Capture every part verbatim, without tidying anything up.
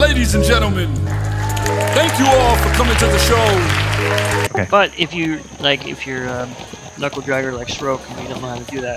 Ladies and gentlemen, thank you all for coming to the show. Okay. But if you like, if you're um, knuckle dragger like Stroke and you don't know how to do that,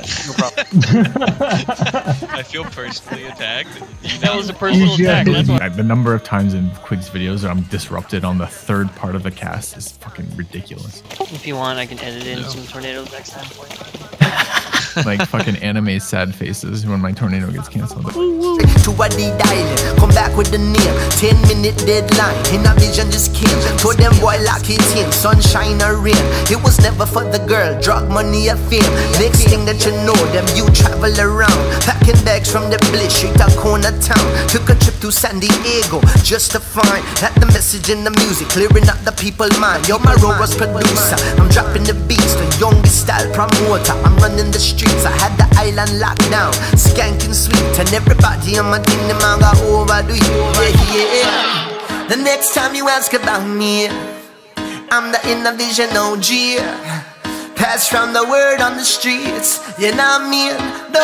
no problem. I feel personally attacked. That was a personal attack. That's why. The number of times in Quig's videos that I'm disrupted on the third part of the cast is fucking ridiculous. If you want, I can edit in No. some tornadoes next time for you. Like fucking anime sad faces when my tornado gets canceled. To a D-dialing, come back with the name. Ten minute deadline, in a vision just came. Told them boy lock it in, sunshine or rain. It was never for the girl, drug money or fame. Next thing that you know, them you travel around, packing bags from the Bliss Street to Corner Town. Took a trip to San Diego just to find that the message in the music, clearing up the people's mind. Yo, my Roros producer, I'm dropping the beats, the youngest style promoter. I'm running the streets, I had the island locked down, skanking sweet, and everybody on my team, them I got overdo it. Yeah, yeah. The next time you ask about me, I'm the Innovision O G. Pass from the word on the streets, you know what I mean? No,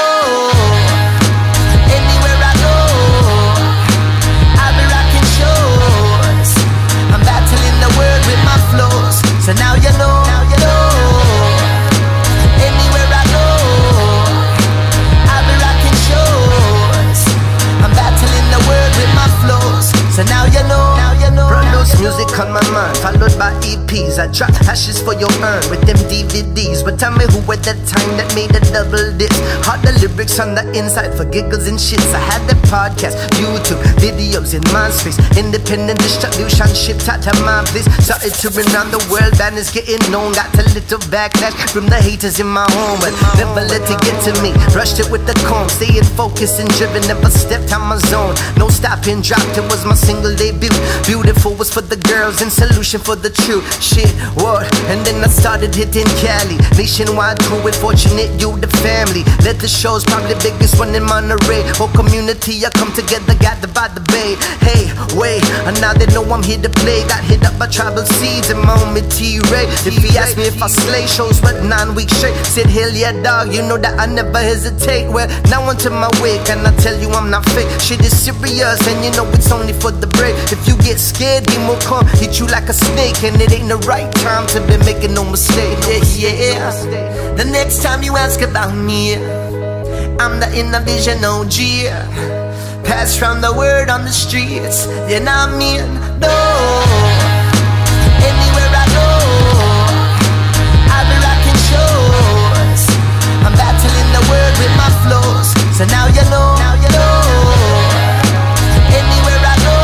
anywhere I go, I'll be rocking shows. I'm battling the word with my flows, so now you know. Now you know. Anywhere I go, I'll be rocking shows. I'm battling the word with my flows, so now you know. Now you know. Produce music on my mind, followed by E Ps. I drop ashes for your urn with them D V Ds. But tell me who at that time that made a double disc. Hard the lyrics on the inside for giggles and shits. I had the podcast, YouTube, videos in MySpace. Independent distribution shipped out to my place. Started touring around the world, band is getting known. Got a little backlash from the haters in my home, but never let it get to me. Rushed it with the comb, staying focused and driven. Never stepped out my zone, no stopping, dropped. It was my single debut. Beautiful was for the girls and solution for the true shit, what? And then I started hitting Cali, nationwide crew with Fortunate You, the family. Let the show's probably biggest one in Monterey. Whole community, I come together, gathered by the bay. Hey, wait, and now they know I'm here to play. Got hit up by tribal seeds and my homie T-Ray. If he asked me if I slay shows, what nine weeks straight, said hell yeah dog, you know that I never hesitate. Well, now onto my way, can I tell you I'm not fake? Shit is serious and you know it's only for the brave. If you get scared, be more calm, hit you like a snake. And it ain't the right time to be making no mistake. Yeah, yeah. The next time you ask about me, I'm the Innovision O G. Pass from the word on the streets, you know what I mean? No, anywhere I go, I'll be rocking shows. I'm battling the word with my flows, so now you know. Now you know. Anywhere I go,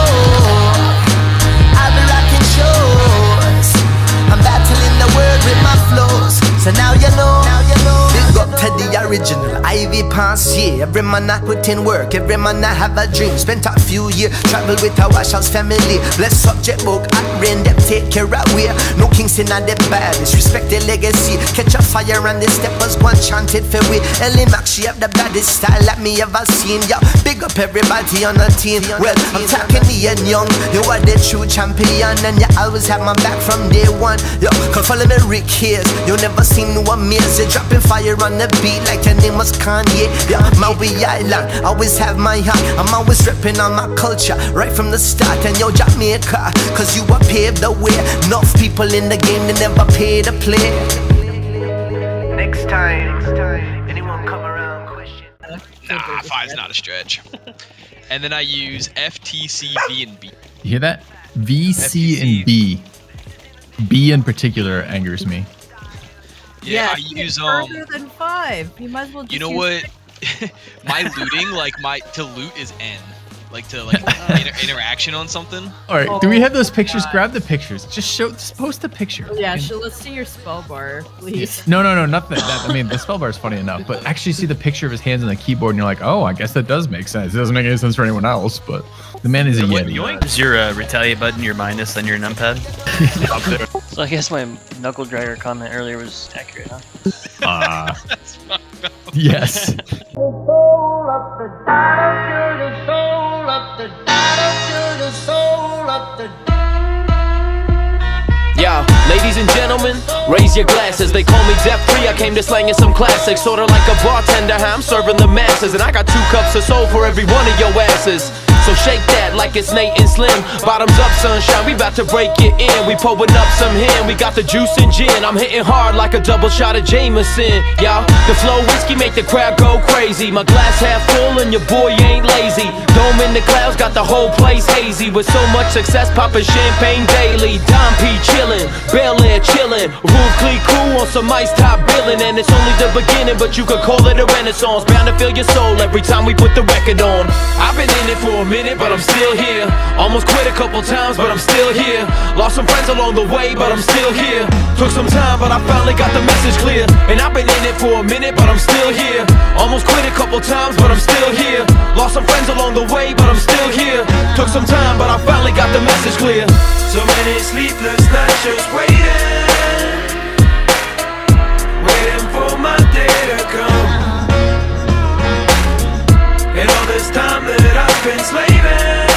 I'll be rocking shows. I'm battling the word with my flows, so now you know. Now you know. Big up to the original Ivy Pass, yeah. Every man I put in work, every man I have a dream. Spent a few years, travel with a Wash House family. Bless subject book, I rain them take care of we. No kings in a the bad, disrespect the legacy. Catch a fire and the steppers one chanted for we. Ellie Mac, she have the baddest style that me ever seen. Yeah, big up everybody on the team. Well, I'm talking to you young, you are the true champion, and you always have my back from day one. Yo, come follow me Rick Hayes, you never seen no amaze. You dropping fire on the beat like your name was Kanye. Yeah, Maui Island, always have my heart. I'm always repping on my culture right from the start. And yo, Jamaica, cause you are paved the way. Enough people in the game, they never pay to play. Next time, anyone come around question? Nah, five's not a stretch. And then I use F T C, V, and B. You hear that? V, C, and B. B in particular angers me. Yeah, Yes, I use um. further than five. You might as well. Just You know use what? My looting, like my to loot is N. Like to like inter interaction on something. All right, Oh do we have those pictures? God. Grab the pictures. Just show. Just post a picture. Yeah, And- so let's see your spell bar, please. No, no, no, not that. that I mean, the spell bar is funny enough, but actually see the picture of his hands on the keyboard, and you're like, oh, I guess that does make sense. It doesn't make any sense for anyone else, but the man is a yeti. Is your uh, retaliate button your minus on your numpad? Up there. So I guess my knuckle dragger comment earlier was accurate, huh? Uh, yes. Yo, ladies and gentlemen, raise your glasses. They call me Death Free, I came to slangin' some classics. Sorta like a bartender, how I'm serving the masses. And I got two cups of soul for every one of your asses. So shake that like it's Nate and Slim. Bottoms up, sunshine, we about to break it in. We pulling up some hen, we got the juice and gin. I'm hitting hard like a double shot of Jameson, y'all. The flow whiskey make the crowd go crazy. My glass half full and your boy ain't lazy. Dome in the clouds got the whole place hazy. With so much success, popping champagne daily. Dom P chillin', Bel Air chillin', Roof Clee cool on some ice top billin'. And it's only the beginning, but you could call it a renaissance. Bound to fill your soul every time we put the record on. I've been in it for a minute, but I'm still here. Almost quit a couple times, but I'm still here. Lost some friends along the way, but I'm still here. Took some time, but I finally got the message clear. And I've been in it for a minute, but I'm still here. Almost quit a couple times, but I'm still here. Lost some friends along the way, but I'm still here. Took some time, but I finally got the message clear. So many sleepless nights just waiting, waiting for my day to come. And all this time that I've been slaving,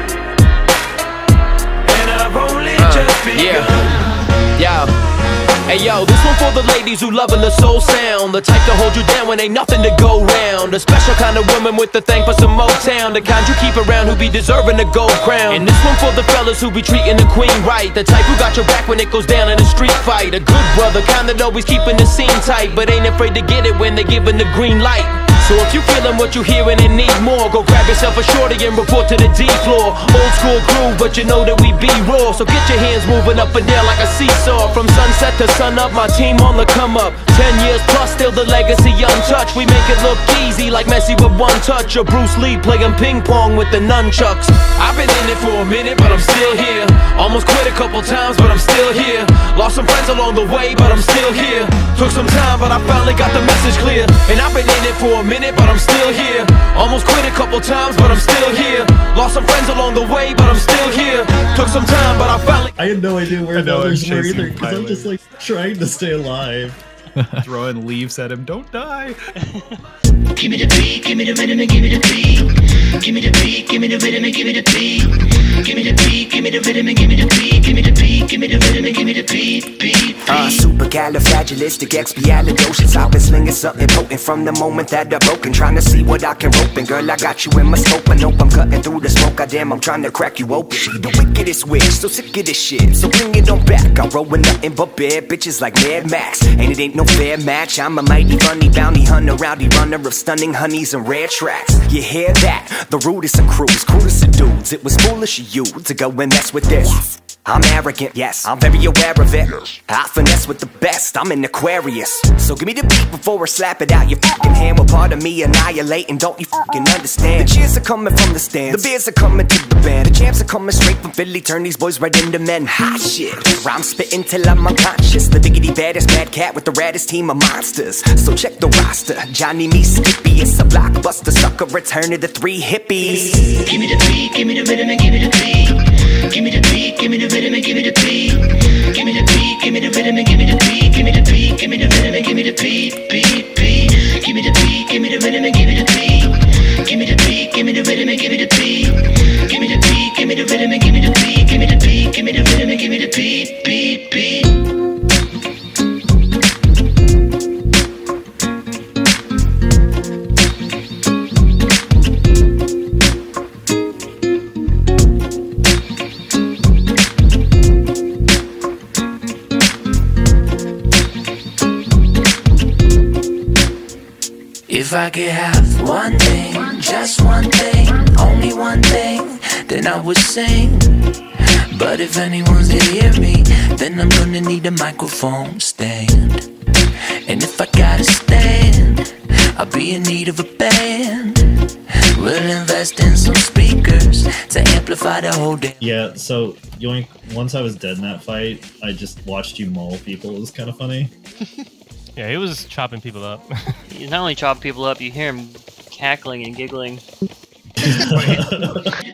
and I've only uh, just begun. Yeah, yeah. Hey yo, this one for the ladies who loving the soul sound. The type to hold you down when ain't nothing to go round. A special kind of woman with the thing for some Motown. The kind you keep around who be deserving a gold crown. And this one for the fellas who be treating the queen right. The type who got your back when it goes down in a street fight. A good brother, kind that always keeping the scene tight, but ain't afraid to get it when they giving the green light. So if you feeling what you hearing and need more, go grab yourself a shorty and report to the D floor. Old school groove, but you know that we be raw. So get your hands moving up and down like a seesaw. From sunset to sun up, my team on the come up. Ten years plus, still the legacy untouched. We make it look easy like Messi with one touch, or Bruce Lee playing ping pong with the nunchucks. I've been in it for a minute, but I'm still here. Almost quit a couple times, but I'm still here. Lost some friends along the way, but I'm still here. Took some time, but I finally got the message clear. And I've been in it for a minute, but I'm still here. Almost quit a couple times, but I'm still here. Lost some friends along the way, but I'm still here. Took some time, but I finally. I had no idea where the others were either, because I'm just like trying to stay alive. Throwing leaves at him, don't die. Give me the beat, give me the rhythm and give me the beat. Give me the beat, give me the rhythm and give me the beat. Give me the beat, give me the rhythm and give me the beat. Give me the beat, give me the rhythm and give me the beat, beat, beat. Uh, supercalifragilisticexpialidocious. I've been slinging something potent from the moment that I broke and trying to see what I can rope. And girl, I got you in my scope. I nope, I'm cutting through the smoke. Goddamn, I'm trying to crack you open. She the wickedest witch, so sick of this shit. So bring it on back. I'm rolling nothing but bad bitches like Mad Max. And it ain't no fair match. I'm a mighty funny bounty hunter, rowdy runner of stunning honeys and rare tracks. You hear that? The rudest of crews, coolest of dudes. It was foolish of you to go and mess with this. I'm arrogant, yes, I'm very aware of it. I finesse with the best, I'm an Aquarius. So give me the beat before I slap it out your fucking hand. With part of me annihilating, don't you fucking understand? The cheers are coming from the stands, the beers are coming to the band. The jams are coming straight from Philly, turn these boys right into men. Hot shit, rhyme spitting till I'm unconscious. The biggity baddest mad cat with the raddest team of monsters. So check the roster, Johnny me Skippy. It's a blockbuster sucker, return of the three hippies. Give me the beat, give me the rhythm and give me the beat. Give me the beat, give me the rhythm and give me the beat. Give me the beat, give me the rhythm and give me the beat. Give me the beat, give me the rhythm and give me the beat, beat, beat. Give me the beat, give me the rhythm and give me the beat. Give me the beat, give me the rhythm and give me the beat. Give me the beat, give me the rhythm and give me the beat. Give me the beat, give me the rhythm and give me the beat, beat, beat. If I could have one thing, just one thing, only one thing, then I would sing. But if anyone's to hear me, then I'm gonna need a microphone stand. And if I gotta stand, I'll be in need of a band. We'll invest in some speakers to amplify the whole day. Yeah, so Yoink, once I was dead in that fight, I just watched you maul people. It was kind of funny. Yeah, he was chopping people up. He's not only chopping people up, you hear him cackling and giggling.